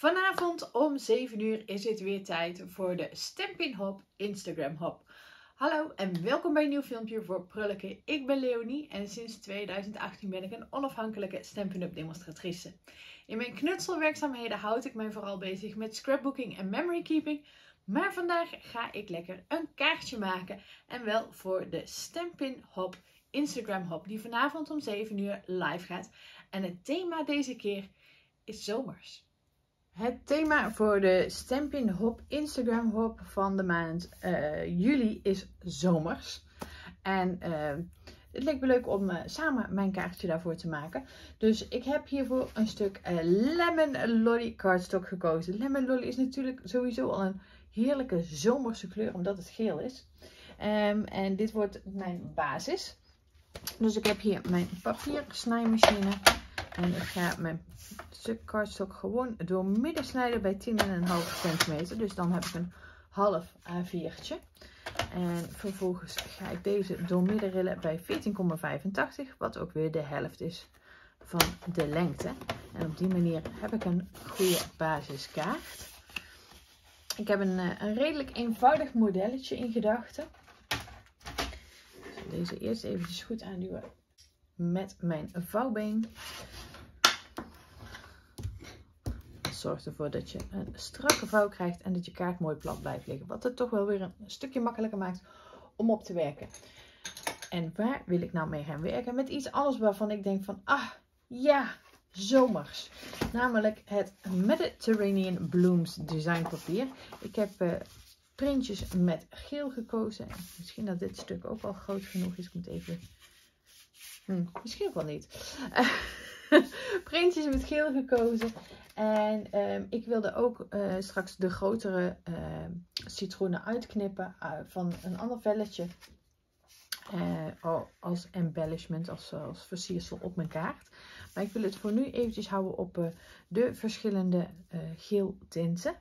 Vanavond om 7 uur is het weer tijd voor de Stampin' Hop Instagram Hop. Hallo en welkom bij een nieuw filmpje voor Prulleke. Ik ben Leonie en sinds 2018 ben ik een onafhankelijke Stampin' Up demonstratrice. In mijn knutselwerkzaamheden houd ik mij vooral bezig met scrapbooking en memory keeping. Maar vandaag ga ik lekker een kaartje maken en wel voor de Stampin' Hop Instagram Hop die vanavond om 7 uur live gaat. En het thema deze keer is zomers. Het thema voor de Stampin' Hop Instagram Hop van de maand juli is zomers. En het leek me leuk om samen mijn kaartje daarvoor te maken. Dus ik heb hiervoor een stuk Lemon Lolly cardstock gekozen. Lemon Lolly is natuurlijk sowieso al een heerlijke zomerse kleur omdat het geel is. En dit wordt mijn basis. Dus ik heb hier mijn papiersnijmachine. En ik ga mijn stuk cardstock gewoon door midden snijden bij 10,5 centimeter. Dus dan heb ik een half A4'tje. En vervolgens ga ik deze door midden rillen bij 14,85. Wat ook weer de helft is van de lengte. En op die manier heb ik een goede basiskaart. Ik heb een redelijk eenvoudig modelletje in gedachten. Ik zal deze eerst eventjes goed aanduwen met mijn vouwbeen. Zorg ervoor dat je een strakke vouw krijgt en dat je kaart mooi plat blijft liggen. Wat het toch wel weer een stukje makkelijker maakt om op te werken. En waar wil ik nou mee gaan werken? Met iets anders waarvan ik denk van, ah ja, zomers. Namelijk het Mediterranean Blooms designpapier. Ik heb printjes met geel gekozen. Misschien dat dit stuk ook wel groot genoeg is. Ik moet even... misschien ook wel niet. Printjes met geel gekozen. En ik wilde ook straks de grotere citroenen uitknippen van een ander velletje. Als embellishment, als versiersel op mijn kaart. Maar ik wil het voor nu eventjes houden op de verschillende geel tinten.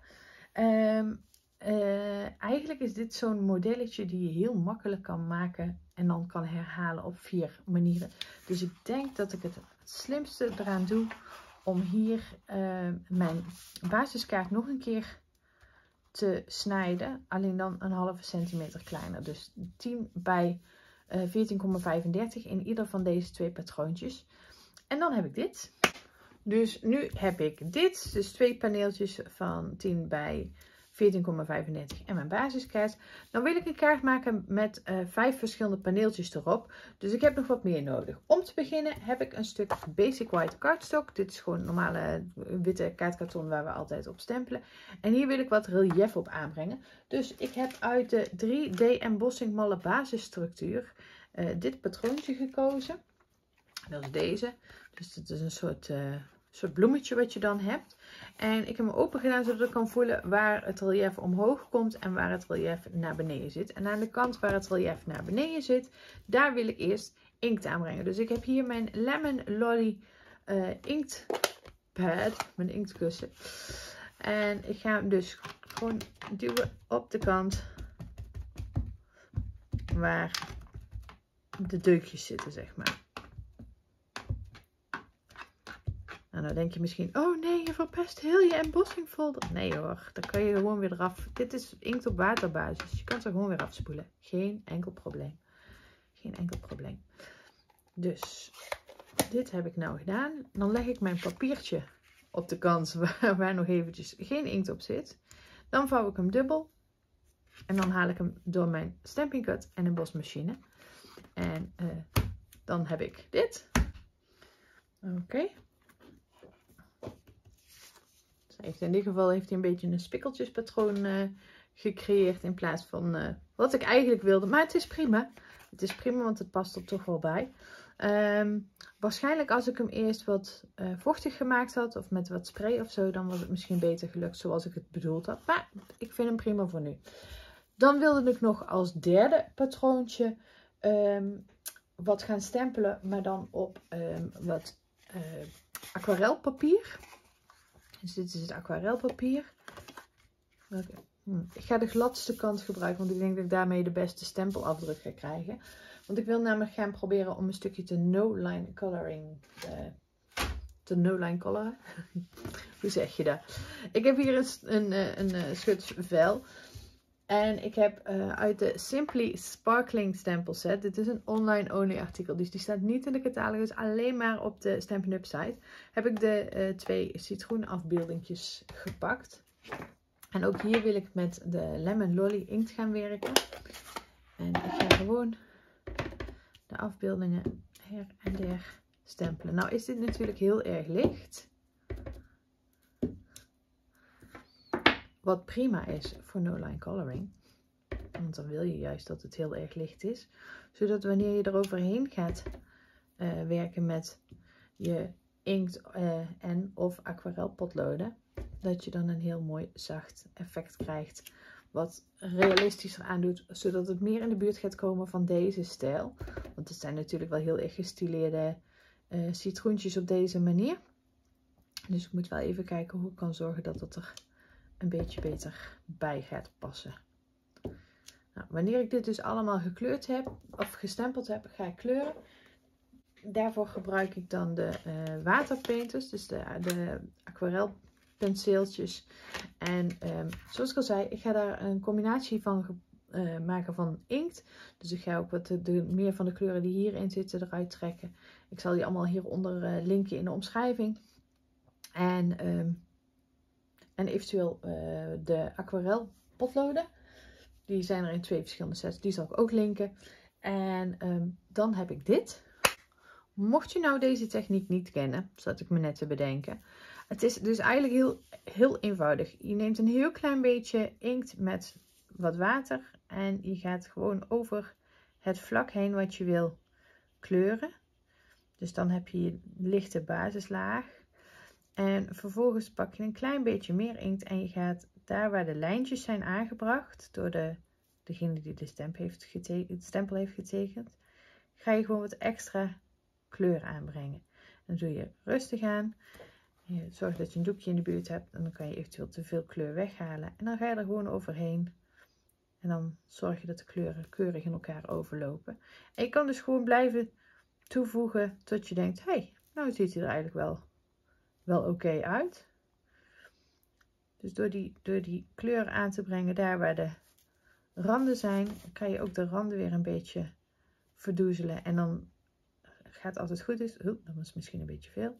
Eigenlijk is dit zo'n modelletje die je heel makkelijk kan maken en dan kan herhalen op 4 manieren. Dus ik denk dat ik het slimste eraan doe om hier mijn basiskaart nog een keer te snijden. Alleen dan een halve centimeter kleiner. Dus 10 bij 14,35 in ieder van deze 2 patroontjes. En dan heb ik dit. Dus nu heb ik dit. Dus 2 paneeltjes van 10 bij 14,35 en mijn basiskaart. Dan wil ik een kaart maken met 5 verschillende paneeltjes erop. Dus ik heb nog wat meer nodig. Om te beginnen heb ik een stuk Basic White cardstock. Dit is gewoon normale witte kaartkarton waar we altijd op stempelen. En hier wil ik wat relief op aanbrengen. Dus ik heb uit de 3D embossing mallen basisstructuur dit patroontje gekozen. Dat is deze. Dus dit is een soort bloemetje wat je dan hebt. En ik heb hem open gedaan zodat ik kan voelen waar het relief omhoog komt en waar het relief naar beneden zit. En aan de kant waar het relief naar beneden zit, daar wil ik eerst inkt aanbrengen. Dus ik heb hier mijn Lemon Lolly inktpad, mijn inktkussen. En ik ga hem dus gewoon duwen op de kant waar de deukjes zitten, zeg maar. En dan denk je misschien, oh nee, je verpest heel je embossing folder. Nee hoor, dan kan je gewoon weer eraf. Dit is inkt op waterbasis. Je kan het er gewoon weer afspoelen. Geen enkel probleem. Geen enkel probleem. Dus, dit heb ik nou gedaan. Dan leg ik mijn papiertje op de kant waar nog eventjes geen inkt op zit. Dan vouw ik hem dubbel. En dan haal ik hem door mijn Stampin' Cut en een bosmachine. En dan heb ik dit. Oké. In dit geval heeft hij een beetje een spikkeltjespatroon gecreëerd in plaats van wat ik eigenlijk wilde. Maar het is prima. Het is prima, want het past er toch wel bij. Waarschijnlijk als ik hem eerst wat vochtig gemaakt had of met wat spray of zo, dan was het misschien beter gelukt zoals ik het bedoeld had. Maar ik vind hem prima voor nu. Dan wilde ik nog als derde patroontje wat gaan stempelen, maar dan op wat aquarelpapier. Dus dit is het aquarelpapier. Ik ga de gladste kant gebruiken, want ik denk dat ik daarmee de beste stempelafdruk ga krijgen. Want ik wil namelijk gaan proberen om een stukje te no-line coloring te no-line coloren. Hoe zeg je dat? Ik heb hier een schut vel. En ik heb uit de Simply Sparkling stempel set. Dit is een online only artikel. Dus die staat niet in de catalogus. Alleen maar op de Stampin' Up site. Heb ik de 2 citroenafbeeldingjes gepakt. En ook hier wil ik met de Lemon Lolly inkt gaan werken. En ik ga gewoon de afbeeldingen her en der stempelen. Nou is dit natuurlijk heel erg licht. Wat prima is voor no-line coloring. Want dan wil je juist dat het heel erg licht is. Zodat wanneer je er overheen gaat werken met je inkt en of aquarelpotloden. Dat je dan een heel mooi zacht effect krijgt. Wat realistischer aandoet. Zodat het meer in de buurt gaat komen van deze stijl. Want het zijn natuurlijk wel heel erg gestileerde citroentjes op deze manier. Dus ik moet wel even kijken hoe ik kan zorgen dat het er een beetje beter bij gaat passen. Nou, wanneer ik dit dus allemaal gekleurd heb of gestempeld heb, ga ik kleuren. Daarvoor gebruik ik dan de waterpainters, dus de aquarelpenseeltjes. En zoals ik al zei, ik ga daar een combinatie van maken van inkt. Dus ik ga ook wat meer van de kleuren die hierin zitten eruit trekken. Ik zal die allemaal hieronder linken in de omschrijving. En eventueel de aquarelpotloden. Die zijn er in 2 verschillende sets. Die zal ik ook linken. En dan heb ik dit. Mocht je nou deze techniek niet kennen, zat ik me net te bedenken. Het is dus eigenlijk heel eenvoudig. Je neemt een heel klein beetje inkt met wat water. En je gaat gewoon over het vlak heen wat je wil kleuren. Dus dan heb je je lichte basislaag. En vervolgens pak je een klein beetje meer inkt en je gaat daar waar de lijntjes zijn aangebracht door degene die de stempel heeft getekend, ga je gewoon wat extra kleur aanbrengen. Dan doe je rustig aan. Je zorgt dat je een doekje in de buurt hebt en dan kan je eventueel te veel kleur weghalen. En dan ga je er gewoon overheen. En dan zorg je dat de kleuren keurig in elkaar overlopen. En je kan dus gewoon blijven toevoegen tot je denkt, hey, nou ziet hij er eigenlijk wel oké uit. Dus door die kleur aan te brengen daar waar de randen zijn, kan je ook de randen weer een beetje verdoezelen. En dan gaat altijd goed is. Dat was misschien een beetje veel.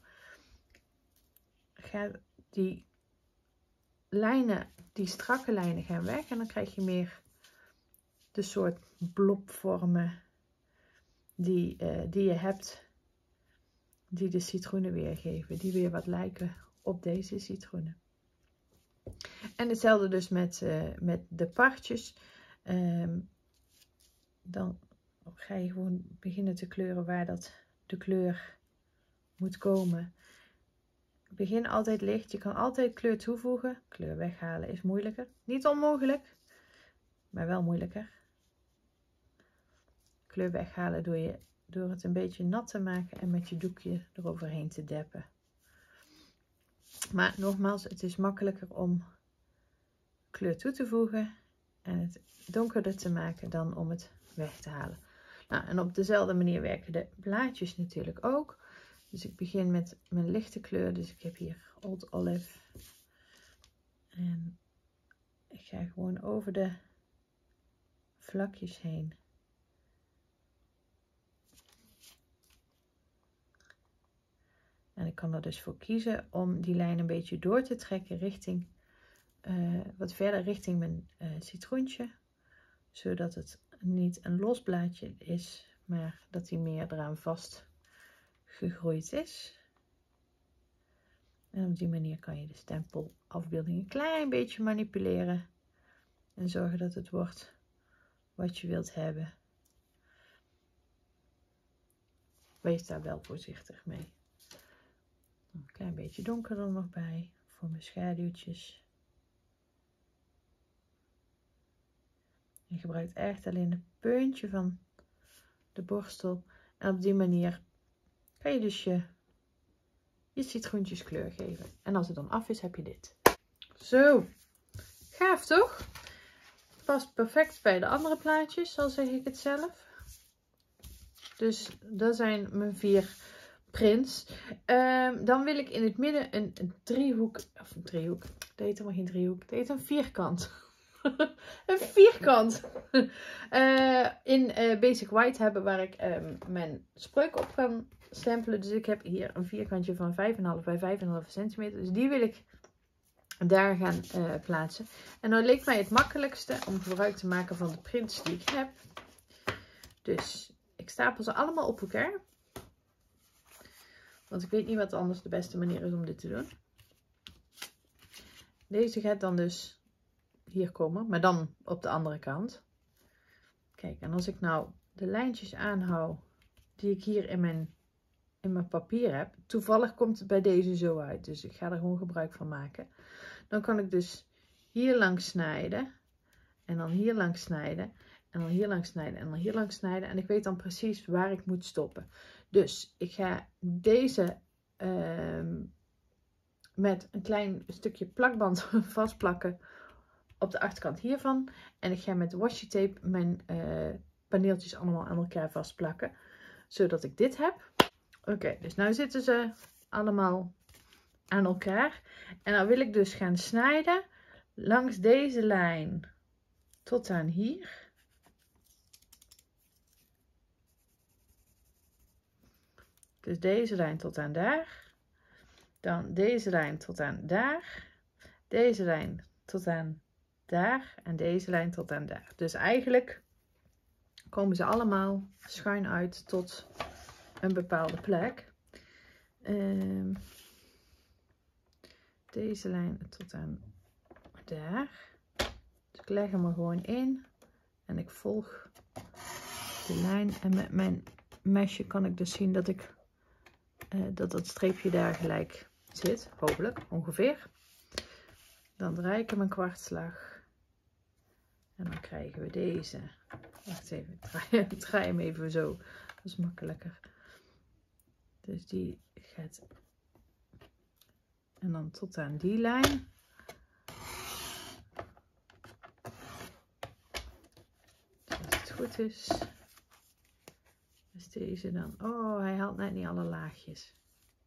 Gaat die lijnen, die strakke lijnen gaan weg. En dan krijg je meer de soort blobvormen die je hebt. Die de citroenen weergeven. Die weer wat lijken op deze citroenen. En hetzelfde dus met de partjes. Dan ga je gewoon beginnen te kleuren waar de kleur moet komen. Begin altijd licht. Je kan altijd kleur toevoegen. Kleur weghalen is moeilijker. Niet onmogelijk, maar wel moeilijker. Kleur weghalen doe je door het een beetje nat te maken en met je doekje eroverheen te deppen. Maar nogmaals, het is makkelijker om kleur toe te voegen en het donkerder te maken dan om het weg te halen. Nou, en op dezelfde manier werken de blaadjes natuurlijk ook. Dus ik begin met mijn lichte kleur. Dus ik heb hier Old Olive. En ik ga gewoon over de vlakjes heen. En ik kan er dus voor kiezen om die lijn een beetje door te trekken richting, wat verder richting mijn citroentje. Zodat het niet een los blaadje is, maar dat hij meer eraan vast gegroeid is. En op die manier kan je de stempelafbeelding een klein beetje manipuleren. En zorgen dat het wordt wat je wilt hebben. Wees daar wel voorzichtig mee. Een klein beetje donker er nog bij voor mijn schaduwtjes. Je gebruikt echt alleen het puntje van de borstel. En op die manier kan je dus je citroentjes kleur geven. En als het dan af is, heb je dit. Zo, gaaf toch? Past perfect bij de andere plaatjes, zo zeg ik het zelf. Dus dat zijn mijn 4 prins. Dan wil ik in het midden een driehoek, of een driehoek, dat heet helemaal geen driehoek, dat heet een vierkant. Een vierkant in Basic White hebben waar ik mijn spreuk op kan stempelen. Dus ik heb hier een vierkantje van 5,5 bij 5,5 centimeter. Dus die wil ik daar gaan plaatsen. En dan leek mij het makkelijkste om gebruik te maken van de prints die ik heb. Dus ik stapel ze allemaal op elkaar. Want ik weet niet wat anders de beste manier is om dit te doen. Deze gaat dan dus hier komen, maar dan op de andere kant. Kijk, en als ik nou de lijntjes aanhoud die ik hier in mijn papier heb. Toevallig komt het bij deze zo uit, dus ik ga er gewoon gebruik van maken. Dan kan ik dus hier langs snijden. En dan hier langs snijden. En dan hier langs snijden. En dan hier langs snijden. En ik weet dan precies waar ik moet stoppen. Dus ik ga deze met een klein stukje plakband vastplakken op de achterkant hiervan. En ik ga met washi tape mijn paneeltjes allemaal aan elkaar vastplakken. Zodat ik dit heb. Oké, dus nu zitten ze allemaal aan elkaar. En dan wil ik dus gaan snijden langs deze lijn tot aan hier. Dus deze lijn tot aan daar. Dan deze lijn tot aan daar. Deze lijn tot aan daar. En deze lijn tot aan daar. Dus eigenlijk komen ze allemaal schuin uit tot een bepaalde plek. Deze lijn tot aan daar. Dus ik leg hem er gewoon in. En ik volg de lijn. En met mijn mesje kan ik dus zien dat ik dat streepje daar gelijk zit. Hopelijk, ongeveer. Dan draai ik hem een kwartslag. En dan krijgen we deze. Wacht even, ik draai hem even zo. Dat is makkelijker. Dus die gaat. En dan tot aan die lijn. Dus als het goed is. Dus deze dan. Oh, hij haalt net niet alle laagjes.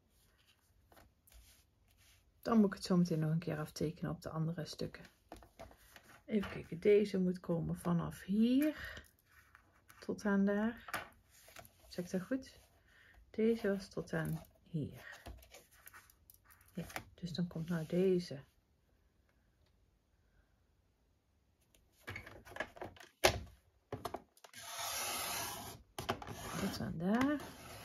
Dan moet ik het zo meteen nog een keer aftekenen op de andere stukken. Even kijken, deze moet komen vanaf hier tot aan daar. Zeg ik dat goed? Deze was tot aan hier. Ja, dus dan komt nou deze. Tot aan daar.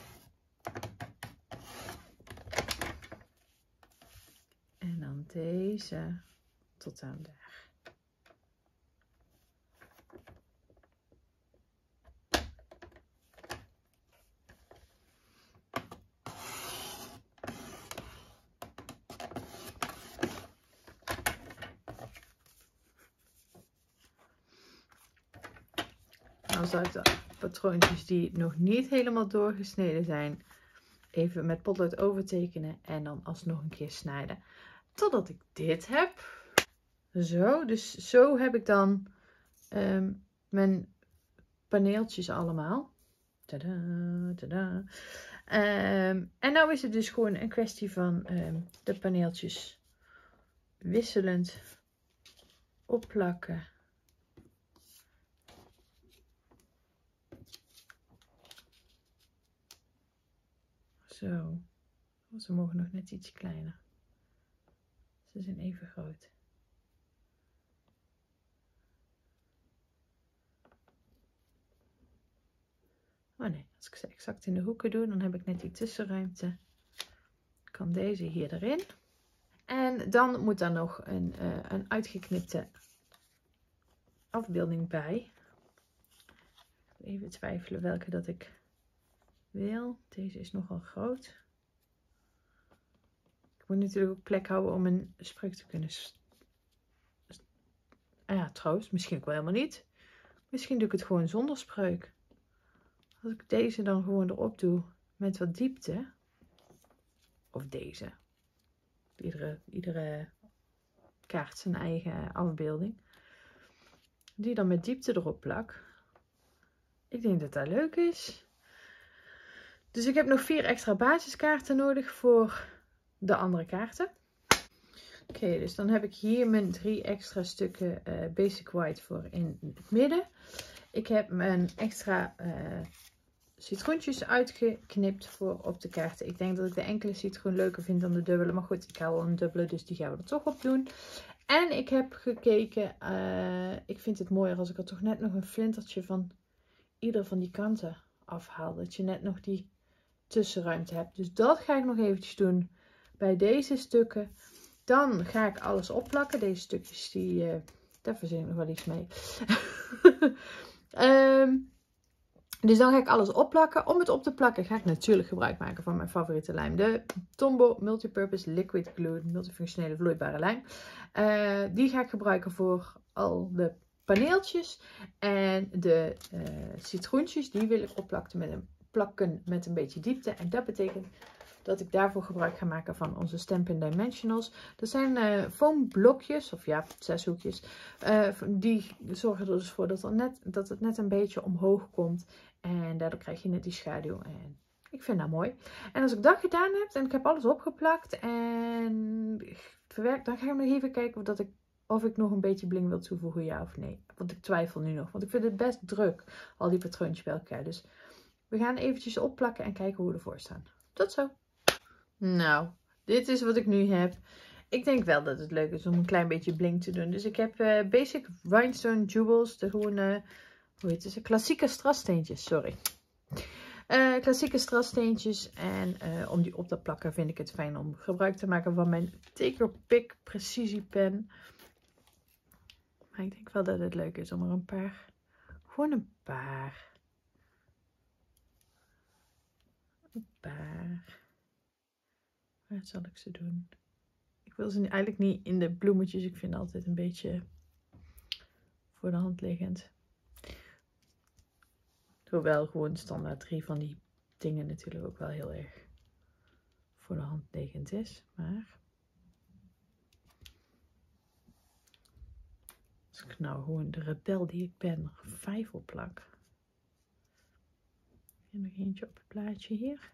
En dan deze tot aan daar. Nou zou ik de patroontjes die nog niet helemaal doorgesneden zijn, even met potlood overtekenen en dan alsnog een keer snijden. Totdat ik dit heb. Zo, dus zo heb ik dan mijn paneeltjes allemaal. Tada, tada. En nou is het dus gewoon een kwestie van de paneeltjes wisselend opplakken. Zo. Ze mogen nog net iets kleiner. Ze zijn even groot. Oh nee, als ik ze exact in de hoeken doe, dan heb ik net die tussenruimte. Ik kan deze hier erin. En dan moet daar nog een uitgeknipte afbeelding bij. Even twijfelen welke dat ik wil. Deze is nogal groot. Ik moet natuurlijk ook plek houden om een spreuk te kunnen. Ja, trouwens, misschien ook wel helemaal niet. Misschien doe ik het gewoon zonder spreuk. Als ik deze dan gewoon erop doe met wat diepte. Of deze. Iedere kaart zijn eigen afbeelding. Die dan met diepte erop plak. Ik denk dat dat leuk is. Dus ik heb nog 4 extra basiskaarten nodig voor de andere kaarten. Oké, dus dan heb ik hier mijn 3 extra stukken Basic White voor in het midden. Ik heb mijn extra citroentjes uitgeknipt voor op de kaarten. Ik denk dat ik de enkele citroen leuker vind dan de dubbele. Maar goed, ik hou wel een dubbele, dus die gaan we er toch op doen. En ik heb gekeken, ik vind het mooier als ik er toch net nog een flintertje van ieder van die kanten afhaal. Dat je net nog die tussenruimte hebt. Dus dat ga ik nog eventjes doen bij deze stukken. Dan ga ik alles opplakken. Deze stukjes, daar verzin ik nog wel iets mee. Dus dan ga ik alles opplakken. Om het op te plakken ga ik natuurlijk gebruik maken van mijn favoriete lijm. De Tombow Multipurpose Liquid Glue, multifunctionele vloeibare lijm. Die ga ik gebruiken voor al de paneeltjes. En de citroentjes, die wil ik opplakken met een beetje diepte. En dat betekent dat ik daarvoor gebruik ga maken van onze Stampin' Dimensionals. Dat zijn foamblokjes, of ja, 6 hoekjes. Die zorgen er dus voor dat het net een beetje omhoog komt. En daardoor krijg je net die schaduw. En ik vind dat mooi. En als ik dat gedaan heb en ik heb alles opgeplakt en verwerkt, dan ga ik nog even kijken of ik nog een beetje bling wil toevoegen, ja of nee. Want ik twijfel nu nog, want ik vind het best druk, al die patroontjes bij elkaar. Dus we gaan eventjes opplakken en kijken hoe we ervoor staan. Tot zo! Nou, dit is wat ik nu heb. Ik denk wel dat het leuk is om een klein beetje bling te doen. Dus ik heb Basic Rhinestone Jewels. De gewone, hoe heet het? Klassieke strasssteentjes, sorry. Klassieke strasssteentjes. En om die op te plakken vind ik het fijn om gebruik te maken van mijn Taker Pick precisiepen. Maar ik denk wel dat het leuk is om er een paar, gewoon een paar. Waar zal ik ze doen? Ik wil ze eigenlijk niet in de bloemetjes. Ik vind het altijd een beetje voor de hand liggend. Hoewel gewoon standaard 3 van die dingen natuurlijk ook wel heel erg voor de hand liggend is. Maar als ik nou gewoon de rebel die ik ben er 5 op plak. En nog eentje op het plaatje hier.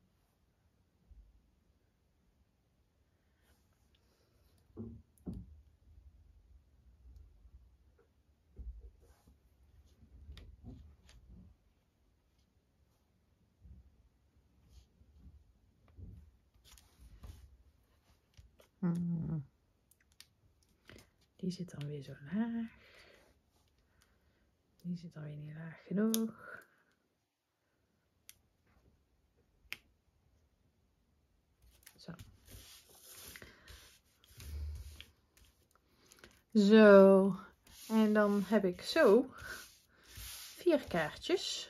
Die zit dan weer zo laag. Die zit dan weer niet laag genoeg. Zo. Zo. En dan heb ik zo 4 kaartjes.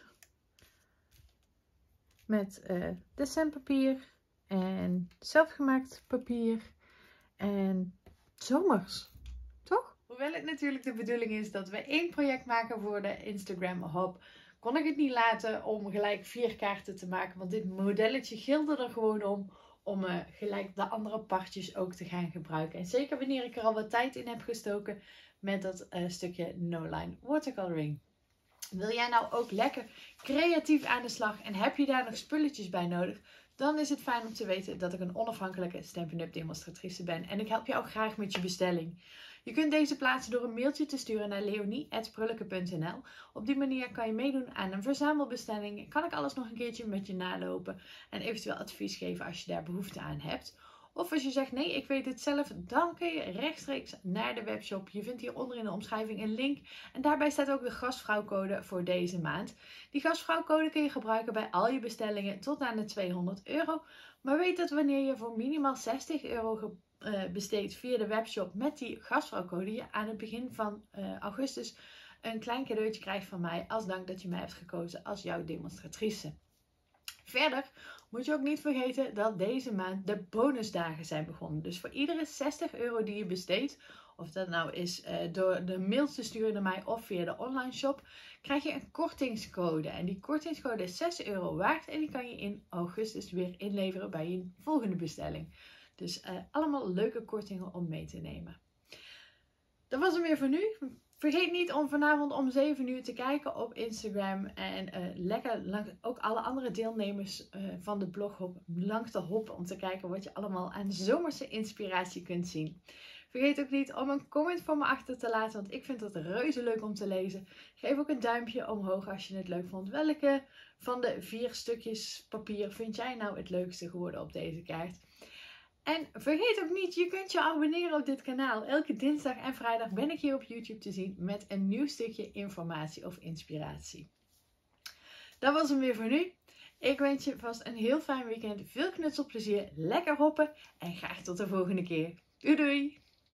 Met decemberpapier en zelfgemaakt papier en zomers. Toch? Hoewel het natuurlijk de bedoeling is dat we 1 project maken voor de Instagram Hop, kon ik het niet laten om gelijk 4 kaarten te maken. Want dit modelletje gilde er gewoon om gelijk de andere partjes ook te gaan gebruiken. En zeker wanneer ik er al wat tijd in heb gestoken met dat stukje No Line Watercoloring. Wil jij nou ook lekker creatief aan de slag en heb je daar nog spulletjes bij nodig? Dan is het fijn om te weten dat ik een onafhankelijke Stampin' Up! Demonstratrice ben. En ik help jou ook graag met je bestelling. Je kunt deze plaatsen door een mailtje te sturen naar leonie@prullenke.nl. Op die manier kan je meedoen aan een verzamelbestelling. Kan ik alles nog een keertje met je nalopen en eventueel advies geven als je daar behoefte aan hebt. Of als je zegt nee, ik weet het zelf, dan kun je rechtstreeks naar de webshop. Je vindt hieronder in de omschrijving een link. En daarbij staat ook de gastvrouwcode voor deze maand. Die gastvrouwcode kun je gebruiken bij al je bestellingen tot aan de €200. Maar weet dat wanneer je voor minimaal €60 besteedt via de webshop met die gastvrouwcode, je aan het begin van augustus een klein cadeautje krijgt van mij als dank dat je mij hebt gekozen als jouw demonstratrice. Verder moet je ook niet vergeten dat deze maand de bonusdagen zijn begonnen. Dus voor iedere €60 die je besteedt, of dat nou is door de mail te sturen naar mij of via de online shop, krijg je een kortingscode. En die kortingscode is €6 waard en die kan je in augustus weer inleveren bij je volgende bestelling. Dus allemaal leuke kortingen om mee te nemen. Dat was hem weer voor nu. Vergeet niet om vanavond om 7 uur te kijken op Instagram. En lekker ook alle andere deelnemers van de bloghop langs te hoppen. Om te kijken wat je allemaal aan zomerse inspiratie kunt zien. Vergeet ook niet om een comment voor me achter te laten. Want ik vind dat reuze leuk om te lezen. Geef ook een duimpje omhoog als je het leuk vond. Welke van de 4 stukjes papier vind jij nou het leukste geworden op deze kaart? En vergeet ook niet, je kunt je abonneren op dit kanaal. Elke dinsdag en vrijdag ben ik hier op YouTube te zien met een nieuw stukje informatie of inspiratie. Dat was hem weer voor nu. Ik wens je vast een heel fijn weekend, veel knutselplezier, lekker hoppen en graag tot de volgende keer. Doei doei!